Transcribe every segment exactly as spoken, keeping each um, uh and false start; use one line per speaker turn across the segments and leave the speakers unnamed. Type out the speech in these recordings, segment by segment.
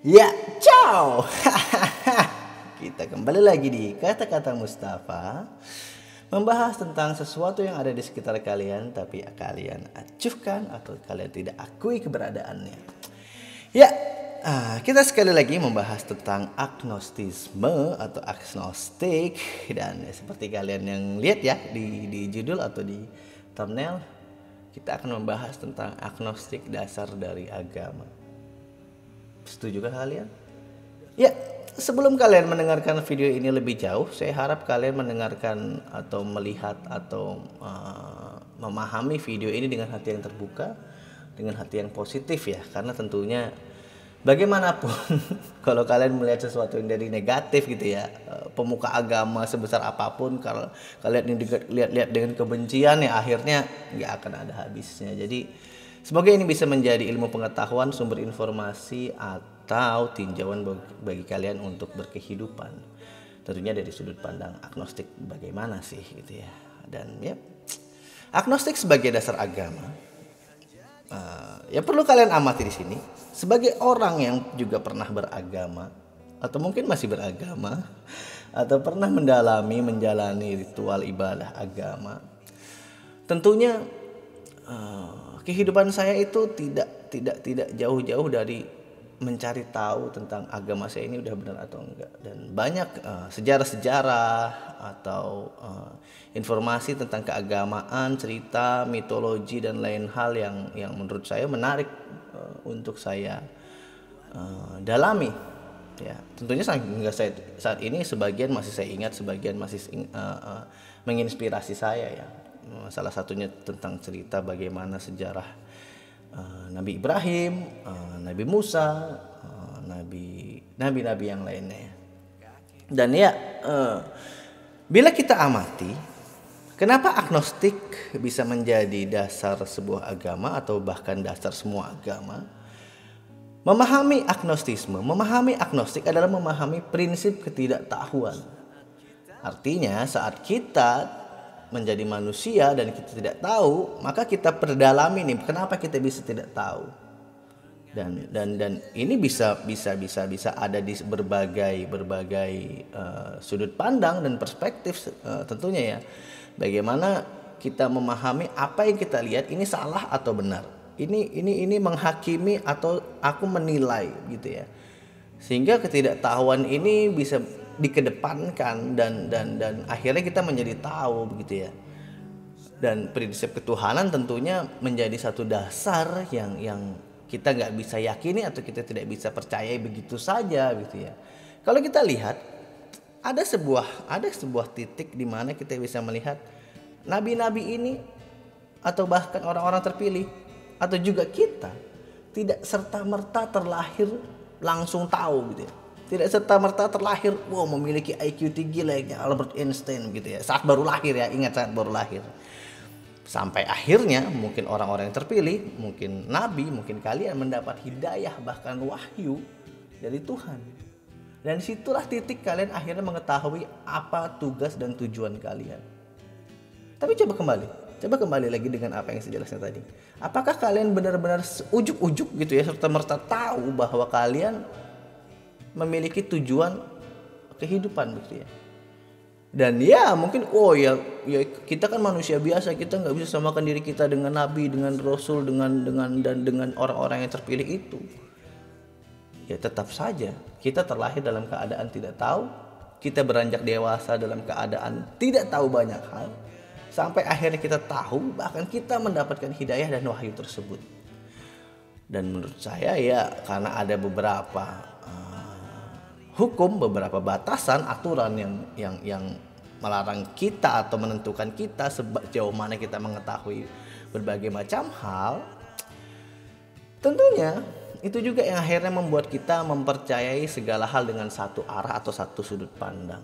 Ya, ciao. Kita kembali lagi di Kata-Kata Mustafa, membahas tentang sesuatu yang ada di sekitar kalian tapi kalian acuhkan atau kalian tidak akui keberadaannya. Ya, ah, kita sekali lagi membahas tentang agnostisme atau agnostik. Dan seperti kalian yang lihat ya di, di judul atau di thumbnail, kita akan membahas tentang agnostik, dasar dari agama. Setuju kan kalian? Ya, sebelum kalian mendengarkan video ini lebih jauh, saya harap kalian mendengarkan atau melihat atau uh, memahami video ini dengan hati yang terbuka, dengan hati yang positif ya. Karena tentunya bagaimanapun kalau kalian melihat sesuatu yang dari negatif gitu ya, pemuka agama sebesar apapun, kalau kalian lihat-lihat dengan kebencian ya akhirnya nggak akan ada habisnya. Jadi semoga ini bisa menjadi ilmu pengetahuan, sumber informasi atau tinjauan bagi kalian untuk berkehidupan. Tentunya dari sudut pandang agnostik bagaimana sih gitu ya. Dan ya, agnostik sebagai dasar agama. Uh, ya perlu kalian amati di sini sebagai orang yang juga pernah beragama atau mungkin masih beragama atau pernah mendalami menjalani ritual ibadah agama. Tentunya uh, kehidupan saya itu tidak tidak tidak jauh-jauh dari mencari tahu tentang agama saya ini udah benar atau enggak, dan banyak uh, sejarah-sejarah atau uh, informasi tentang keagamaan, cerita, mitologi dan lain hal yang yang menurut saya menarik uh, untuk saya uh, dalami. Ya, tentunya hingga saya, saat ini sebagian masih saya ingat, sebagian masih uh, uh, menginspirasi saya ya. Salah satunya tentang cerita bagaimana sejarah uh, Nabi Ibrahim, uh, Nabi Musa, uh, Nabi Nabi-Nabi yang lainnya. Dan ya, uh, bila kita amati, kenapa agnostik bisa menjadi dasar sebuah agama atau bahkan dasar semua agama? Memahami agnostisme, memahami agnostik adalah memahami prinsip ketidaktahuan. Artinya saat kita menjadi manusia dan kita tidak tahu, maka kita perdalami nih kenapa kita bisa tidak tahu. Dan dan dan ini bisa bisa bisa bisa ada di berbagai berbagai uh, sudut pandang dan perspektif uh, tentunya ya. Bagaimana kita memahami apa yang kita lihat ini salah atau benar. Ini ini ini menghakimi atau aku menilai gitu ya. Sehingga ketidaktahuan ini bisa dikedepankan dan dan dan akhirnya kita menjadi tahu begitu ya. Dan prinsip ketuhanan tentunya menjadi satu dasar yang yang kita nggak bisa yakini atau kita tidak bisa percaya begitu saja gitu ya. Kalau kita lihat ada sebuah ada sebuah titik di mana kita bisa melihat nabi-nabi ini atau bahkan orang-orang terpilih atau juga kita tidak serta-merta terlahir langsung tahu gitu ya. Tidak serta-merta terlahir wow memiliki I Q tinggi layaknya Albert Einstein gitu ya. Saat baru lahir ya, ingat saat baru lahir. Sampai akhirnya mungkin orang-orang yang terpilih, mungkin nabi, mungkin kalian mendapat hidayah bahkan wahyu dari Tuhan. Dan situlah titik kalian akhirnya mengetahui apa tugas dan tujuan kalian. Tapi coba kembali, coba kembali lagi dengan apa yang saya jelaskan tadi. Apakah kalian benar-benar ujuk-ujuk gitu ya serta-merta tahu bahwa kalian memiliki tujuan kehidupan begitu ya. Dan ya mungkin oh ya, ya kita kan manusia biasa, kita nggak bisa samakan diri kita dengan nabi, dengan rasul, dengan dengan dan dengan orang-orang yang terpilih itu. Ya tetap saja kita terlahir dalam keadaan tidak tahu, kita beranjak dewasa dalam keadaan tidak tahu banyak hal, sampai akhirnya kita tahu, bahkan kita mendapatkan hidayah dan wahyu tersebut. Dan menurut saya ya karena ada beberapa hukum, beberapa batasan, aturan yang yang yang melarang kita atau menentukan kita sejauh mana kita mengetahui berbagai macam hal. Tentunya itu juga yang akhirnya membuat kita mempercayai segala hal dengan satu arah atau satu sudut pandang.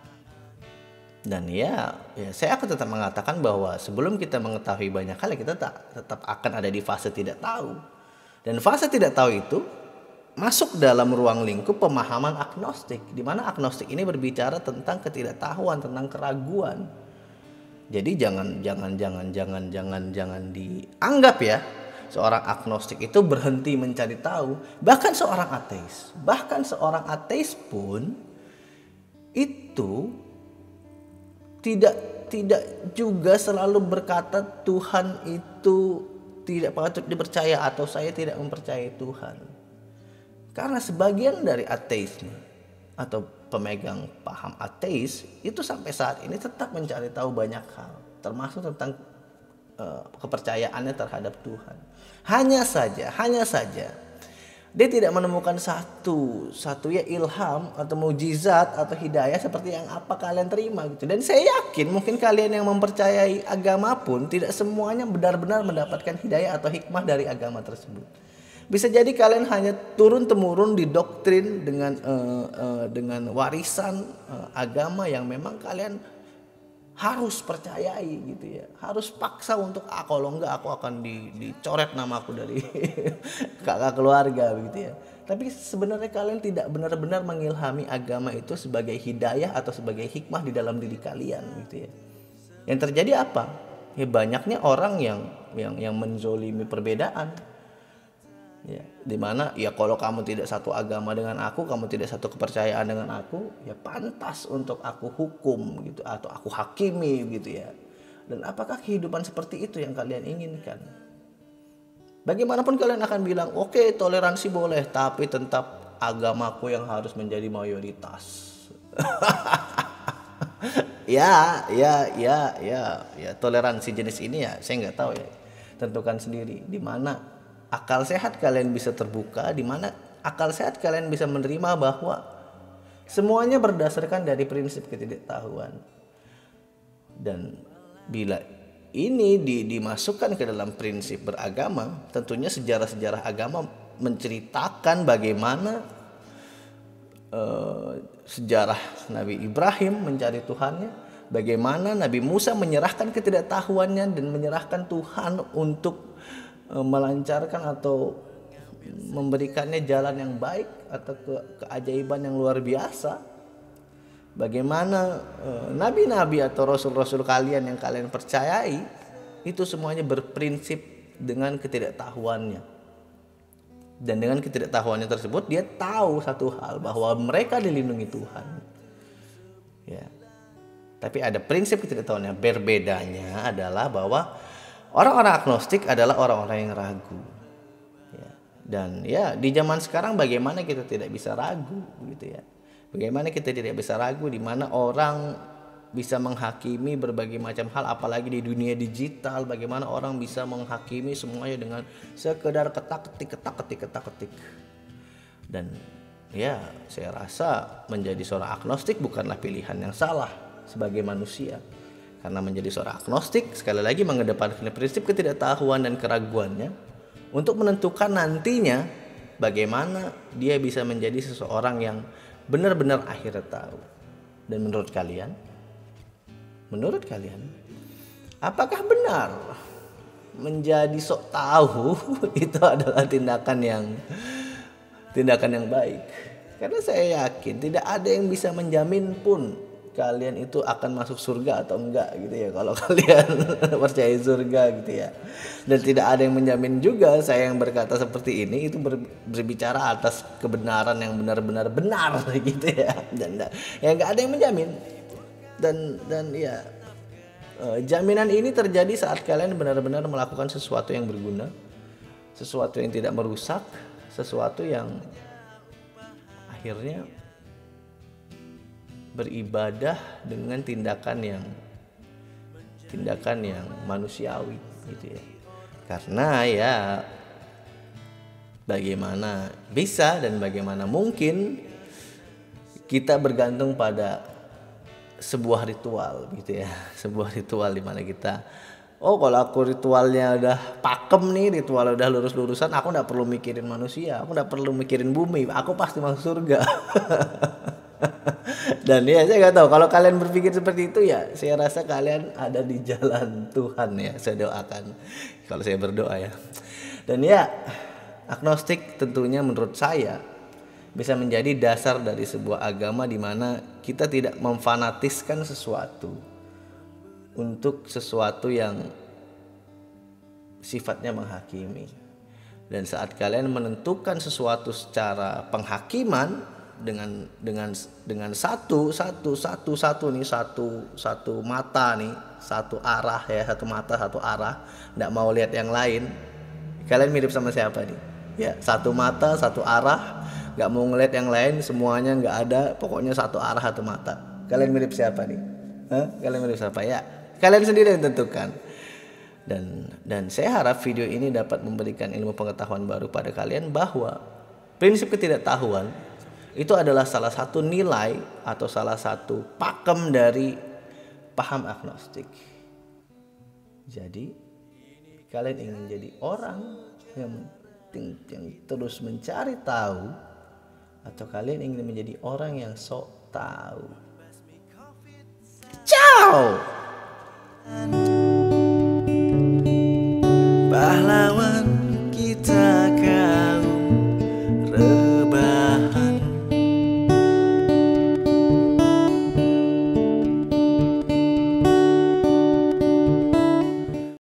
Dan ya, ya saya akan tetap mengatakan bahwa sebelum kita mengetahui banyak hal, kita tak, tetap akan ada di fase tidak tahu. Dan fase tidak tahu itu masuk dalam ruang lingkup pemahaman agnostik, di mana agnostik ini berbicara tentang ketidaktahuan, tentang keraguan. Jadi jangan jangan jangan jangan jangan jangan dianggap ya seorang agnostik itu berhenti mencari tahu. Bahkan seorang ateis, bahkan seorang ateis pun itu tidak tidak juga selalu berkata Tuhan itu tidak patut dipercaya atau saya tidak mempercayai Tuhan. Karena sebagian dari ateisme atau pemegang paham ateis itu sampai saat ini tetap mencari tahu banyak hal, termasuk tentang uh, kepercayaannya terhadap Tuhan. Hanya saja, hanya saja dia tidak menemukan satu satu ya ilham atau mukjizat atau hidayah seperti yang apa kalian terima gitu. Dan saya yakin mungkin kalian yang mempercayai agama pun tidak semuanya benar-benar mendapatkan hidayah atau hikmah dari agama tersebut. Bisa jadi kalian hanya turun-temurun didoktrin dengan uh, uh, dengan warisan uh, agama yang memang kalian harus percayai gitu ya. Harus paksa untuk ah kalau enggak aku akan di, dicoret namaku dari kakak keluarga gitu ya. Tapi sebenarnya kalian tidak benar-benar mengilhami agama itu sebagai hidayah atau sebagai hikmah di dalam diri kalian gitu ya. Yang terjadi apa? Ya banyaknya orang yang yang yang menzolimi perbedaan. Ya, dimana ya kalau kamu tidak satu agama dengan aku, kamu tidak satu kepercayaan dengan aku, ya pantas untuk aku hukum gitu atau aku hakimi gitu ya. Dan apakah kehidupan seperti itu yang kalian inginkan? Bagaimanapun kalian akan bilang, oke okay, toleransi boleh, tapi tetap agamaku yang harus menjadi mayoritas. ya, ya, ya, ya, ya toleransi jenis ini ya saya nggak tahu ya. Tentukan sendiri di mana akal sehat kalian bisa terbuka, di mana akal sehat kalian bisa menerima bahwa semuanya berdasarkan dari prinsip ketidaktahuan. Dan bila ini di, dimasukkan ke dalam prinsip beragama, tentunya sejarah-sejarah agama menceritakan bagaimana uh, sejarah Nabi Ibrahim mencari Tuhannya, bagaimana Nabi Musa menyerahkan ketidaktahuannya dan menyerahkan Tuhan untuk melancarkan atau memberikannya jalan yang baik atau ke, keajaiban yang luar biasa. Bagaimana eh, nabi-nabi atau rasul-rasul kalian yang kalian percayai itu semuanya berprinsip dengan ketidaktahuannya. Dan dengan ketidaktahuannya tersebut dia tahu satu hal, bahwa mereka dilindungi Tuhan. Ya. Tapi ada prinsip ketidaktahuannya. Berbedanya adalah bahwa orang-orang agnostik adalah orang-orang yang ragu. Ya. Dan ya di zaman sekarang bagaimana kita tidak bisa ragu gitu ya. Bagaimana kita tidak bisa ragu di mana orang bisa menghakimi berbagai macam hal, apalagi di dunia digital, bagaimana orang bisa menghakimi semuanya dengan sekedar ketak-ketik ketak-ketik ketak-ketik. Dan ya saya rasa menjadi seorang agnostik bukanlah pilihan yang salah sebagai manusia. Karena menjadi seorang agnostik sekali lagi mengedepankan prinsip ketidaktahuan dan keraguannya untuk menentukan nantinya bagaimana dia bisa menjadi seseorang yang benar-benar akhirnya tahu. Dan menurut kalian, menurut kalian, apakah benar menjadi sok tahu itu adalah tindakan yang tindakan yang baik? Karena saya yakin tidak ada yang bisa menjamin pun kalian itu akan masuk surga atau enggak gitu ya, kalau kalian percaya surga gitu ya. Dan tidak ada yang menjamin juga saya yang berkata seperti ini itu ber, berbicara atas kebenaran yang benar-benar benar gitu ya. Dan ya enggak ada yang menjamin. Dan dan ya jaminan ini terjadi saat kalian benar-benar melakukan sesuatu yang berguna, sesuatu yang tidak merusak, sesuatu yang akhirnya beribadah dengan tindakan yang tindakan yang manusiawi gitu ya. Karena ya bagaimana bisa dan bagaimana mungkin kita bergantung pada sebuah ritual gitu ya. Sebuah ritual di mana kita, oh kalau aku ritualnya udah pakem nih, ritual udah lurus-lurusan, aku gak perlu mikirin manusia, aku gak perlu mikirin bumi, aku pasti masuk surga. Dan ya saya nggak tahu kalau kalian berpikir seperti itu, ya saya rasa kalian ada di jalan Tuhan ya. Saya doakan kalau saya berdoa ya. Dan ya agnostik tentunya menurut saya bisa menjadi dasar dari sebuah agama di mana kita tidak memfanatiskan sesuatu untuk sesuatu yang sifatnya menghakimi. Dan saat kalian menentukan sesuatu secara penghakiman dengan dengan dengan satu satu satu satu nih satu satu mata nih, satu arah ya, satu mata satu arah, nggak mau lihat yang lain, kalian mirip sama siapa nih? Ya, satu mata satu arah, nggak mau ngeliat yang lain, semuanya nggak ada, pokoknya satu arah satu mata. Kalian mirip siapa nih? Hah? Kalian mirip siapa? Ya, kalian sendiri yang tentukan. Dan dan saya harap video ini dapat memberikan ilmu pengetahuan baru pada kalian bahwa prinsip ketidaktahuan itu adalah salah satu nilai atau salah satu pakem dari paham agnostik. Jadi kalian ingin jadi orang yang yang terus mencari tahu, atau kalian ingin menjadi orang yang sok tahu? Ciao. Pahlawan